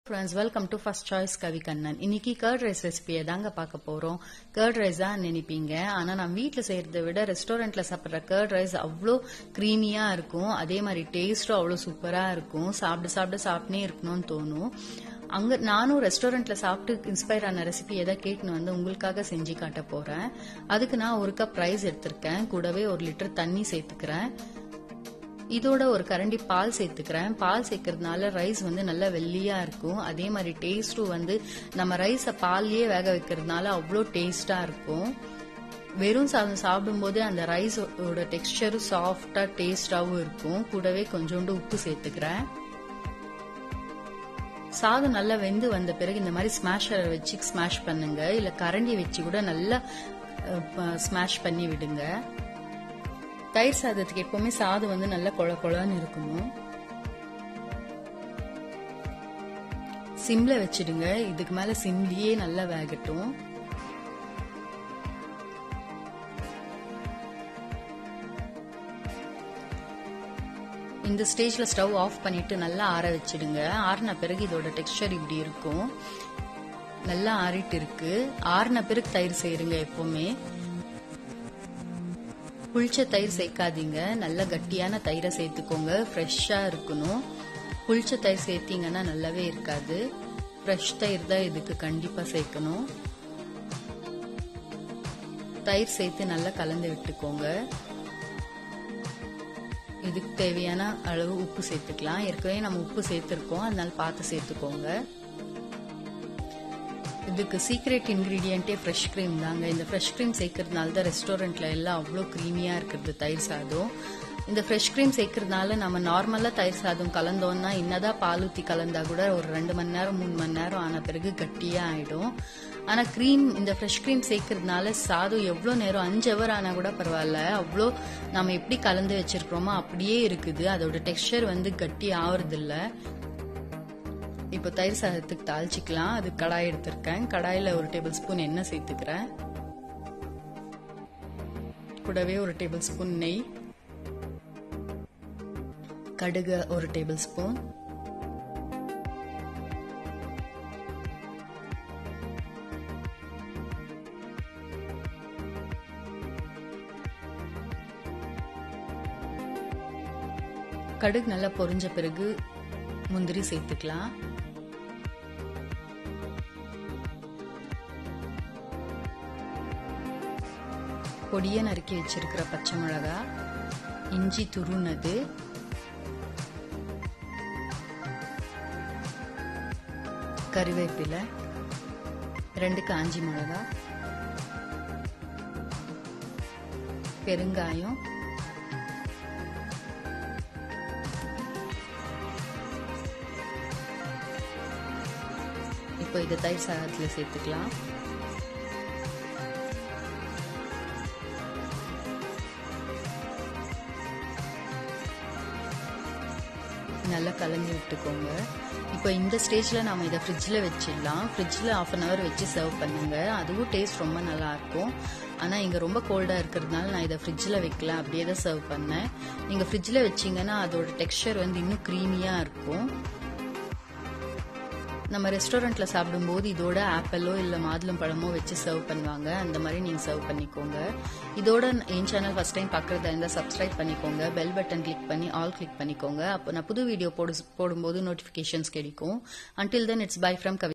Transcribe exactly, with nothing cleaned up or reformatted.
Friends, welcome to First Choice Kavi Kannan. இன்னைக்கு curd rice ரெசிபியை தாங்க பார்க்க போறோம். கர்ட் ரைஸ் தான் நினைப்பீங்க, ஆனா நான் வீட்ல செய்யறதை விட ரெஸ்டாரண்ட்ல சாப்பிடுற கர்ட் ரைஸ் அவ்வளோ கிரீமியா இருக்கும். அதே மாதிரி டேஸ்டும் அவ்வளோ சூப்பரா இருக்கும். சாப்பிட சாப்பிட சாப்பிட்டே இருக்கணும்னு தோணும். அங்க நானும் ரெஸ்டாரண்ட்ல சாப்பிட்டு இன்ஸ்பயர் ஆன ரெசிபி எதாவது கேட்டுன்னு வந்து உங்களுக்காக செஞ்சு காட்ட போறேன். அதுக்கு நான் ஒரு கப் ரைஸ் எடுத்திருக்கேன். கூடவே ஒரு லிட்டர் தண்ணி சேர்த்துக்கிறேன். இதோட ஒரு கரண்டி பால் சேர்த்துக்கிறேன். பால் சேர்க்கறதுனால ரைஸ் வந்து நல்லா வெள்ளியா இருக்கும். அதே மாதிரி டேஸ்டும் வந்து நம்ம ரைஸ பால்லயே வேக வைக்கிறதுனால அவ்வளோ டேஸ்டா இருக்கும். வெறும் சாதம் சாப்பிடும் போது அந்த ரைஸோட டெக்ஸ்டரும் சாஃப்டா டேஸ்டாவும் இருக்கும். கூடவே கொஞ்சோண்டு உப்பு சேர்த்துக்கிறேன். சாதம் நல்லா வெந்து வந்த பிறகு இந்த மாதிரி ஸ்மாஷரை வச்சு ஸ்மாஷ் பண்ணுங்க, இல்ல கரண்டி வச்சு கூட நல்லா ஸ்மாஷ் பண்ணி விடுங்க. தயிர் சாதத்துக்கு எப்பவுமே சாதம் வந்து நல்லா கொழ கொழன்னு இருக்கணும். சிம்ல வச்சிடுங்க. இதுக்கு மேல சிம்லயே நல்லா வேகட்டும். இந்த ஸ்டேஜ்ல ஸ்டவ் ஆஃப் பண்ணிட்டு நல்லா ஆற வச்சிடுங்க. ஆறின பிறகு இதோட டெக்ஸ்சர் இப்படி இருக்கும். நல்லா ஆறிட்டு இருக்கு. ஆறின பிறகு தயிர் செய்யுங்க. எப்பவுமே புளிச்ச தயிர் சேர்க்காதீங்க. நல்ல கட்டியான தயிரை சேர்த்துக்கோங்க. ஃப்ரெஷ்ஷா இருக்கணும். புளிச்ச தயிர் சேர்த்தீங்கன்னா நல்லாவே இருக்காது. ஃப்ரெஷ் தயிர் தான் இதுக்கு கண்டிப்பா சேர்க்கணும். தயிர் சேர்த்து நல்லா கலந்து விட்டுக்கோங்க. இதுக்கு தேவையான அளவு உப்பு சேர்த்துக்கலாம். ஏற்கனவே நம்ம உப்பு சேர்த்திருக்கோம், அதனால பார்த்து சேர்த்துக்கோங்க. இதுக்கு சீக்ரெட் இன்கிரீடியன்டே ஃப்ரெஷ் கிரீம் தாங்க. இந்த ஃப்ரெஷ் கிரீம் சேர்க்கறதுனால தான் ரெஸ்டாரண்ட்ல எல்லாம் அவ்வளோ கிரீமியா இருக்கிறது தயிர் சாதம். இந்த ஃப்ரெஷ் கிரீம் சேர்க்கறதுனால நம்ம நார்மலா தயிர் சாதம் கலந்தோம்னா என்னதான் பால் ஊத்தி கலந்தா கூட ஒரு ரெண்டு மணி நேரம் மூணு மணி நேரம் ஆன பிறகு கட்டியா ஆயிடும். ஆனா கிரீம் இந்த ஃப்ரெஷ் கிரீம் சேர்க்கறதுனால சாதம் எவ்வளவு நேரம் அஞ்சு ஹவர் ஆனா கூட பரவாயில்ல, அவ்வளோ நம்ம எப்படி கலந்து வச்சிருக்கிறோமோ அப்படியே இருக்குது. அதோட டெக்ஸ்சர் வந்து கட்டி ஆவறது இல்ல. இப்போ தயிர் சாதத்துக்கு தாளிச்சிக்கலாம். அது கடாய் எடுத்திருக்கேன். கடாயில ஒரு டேபிள் ஸ்பூன் எண்ணெய் சேர்த்துக்கிறேன். கூடவே ஒரு டேபிள் ஸ்பூன் நெய், கடுகு ஒரு டேபிள் ஸ்பூன், கடுகு நல்லா பொரிஞ்ச பிறகு முந்திரி சேர்த்துக்கலாம். பொடிய நறுக்கி வச்சிருக்கிற பச்சை மிளகா, இஞ்சி துருனது, கறிவேப்பிலை, ரெண்டு காஞ்சி மிளகா, பெருங்காயம், இப்போ இதை தயிர் சாதத்துல சேர்த்துக்கலாம். நல்லா கலந்து விட்டுக்கோங்க. இப்போ இந்த ஸ்டேஜ்ல நாம இதை ஃப்ரிட்ஜ்ல வச்சிடலாம். ஃப்ரிட்ஜ்ல ஆஃப் அன் அவர் வச்சு சர்வ் பண்ணுங்க. அதுவும் டேஸ்ட் ரொம்ப நல்லா இருக்கும். ஆனா இங்க ரொம்ப கோல்டா இருக்கிறதுனால நான் இதை ஃப்ரிட்ஜ்ல வைக்கல, அப்படியே தான் சர்வ் பண்ணேன். நீங்க ஃப்ரிட்ஜ்ல வச்சீங்கன்னா அதோட டெக்ஸ்சர் வந்து இன்னும் கிரீமியா இருக்கும். நம்ம ரெஸ்டாரண்ட்ல சாப்பிடும் போது இதோட ஆப்பிளோ இல்ல மாதுளம் பழமோ வச்சு சர்வ் பண்ணுவாங்க. அந்த மாதிரி நீங்க சர்வ் பண்ணிக்கோங்க. இதோட என் சேனல் ஃபர்ஸ்ட் டைம் பாக்குறதா இருந்தா சப்ஸ்கிரைப் பண்ணிக்கோங்க. பெல் பட்டன் கிளிக் பண்ணி ஆல் கிளிக் பண்ணிக்கோங்க. அப்போ நான் புது வீடியோ போடு போடும்போது நோட்டிபிகேஷன்ஸ் கிடைக்கும். Until then, it's bye from Kavi.